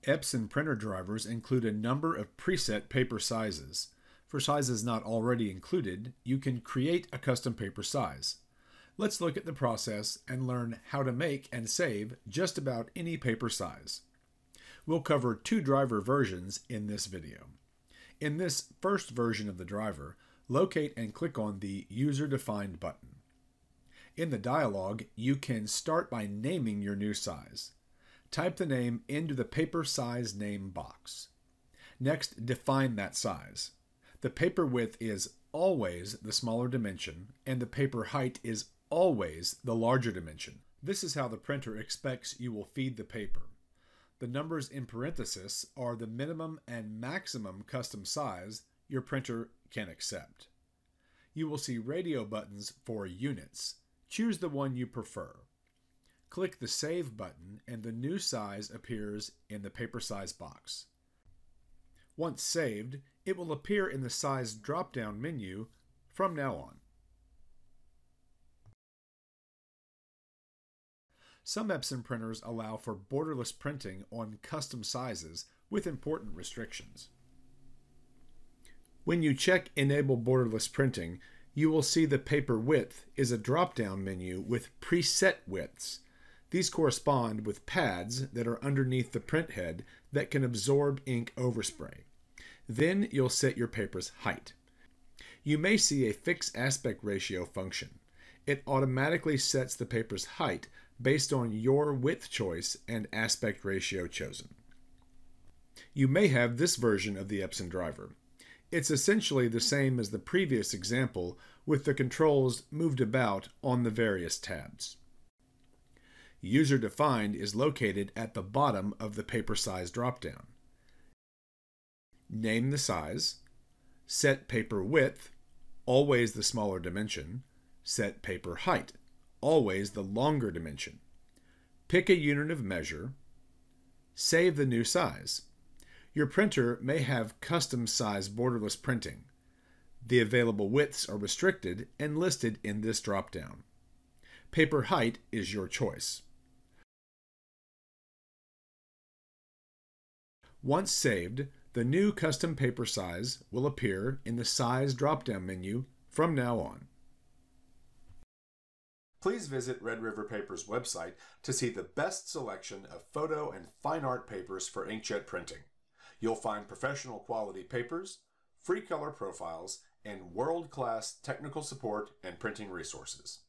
Epson printer drivers include a number of preset paper sizes. For sizes not already included, you can create a custom paper size. Let's look at the process and learn how to make and save just about any paper size. We'll cover two driver versions in this video. In this first version of the driver, locate and click on the User Defined button. In the dialog, you can start by naming your new size. Type the name into the paper size name box. Next, define that size. The paper width is always the smaller dimension, and the paper height is always the larger dimension. This is how the printer expects you will feed the paper. The numbers in parentheses are the minimum and maximum custom size your printer can accept. You will see radio buttons for units. Choose the one you prefer. Click the Save button and the new size appears in the paper size box. Once saved, it will appear in the size drop-down menu from now on. Some Epson printers allow for borderless printing on custom sizes with important restrictions. When you check Enable Borderless Printing, you will see the paper width is a drop-down menu with preset widths. These correspond with pads that are underneath the print head that can absorb ink overspray. Then you'll set your paper's height. You may see a fixed aspect ratio function. It automatically sets the paper's height based on your width choice and aspect ratio chosen. You may have this version of the Epson driver. It's essentially the same as the previous example with the controls moved about on the various tabs. User Defined is located at the bottom of the paper size dropdown. Name the size, set paper width, always the smaller dimension, set paper height, always the longer dimension. Pick a unit of measure, save the new size. Your printer may have custom size borderless printing. The available widths are restricted and listed in this dropdown. Paper height is your choice. Once saved, the new custom paper size will appear in the Size drop-down menu from now on. Please visit Red River Paper's website to see the best selection of photo and fine art papers for inkjet printing. You'll find professional quality papers, free color profiles, and world-class technical support and printing resources.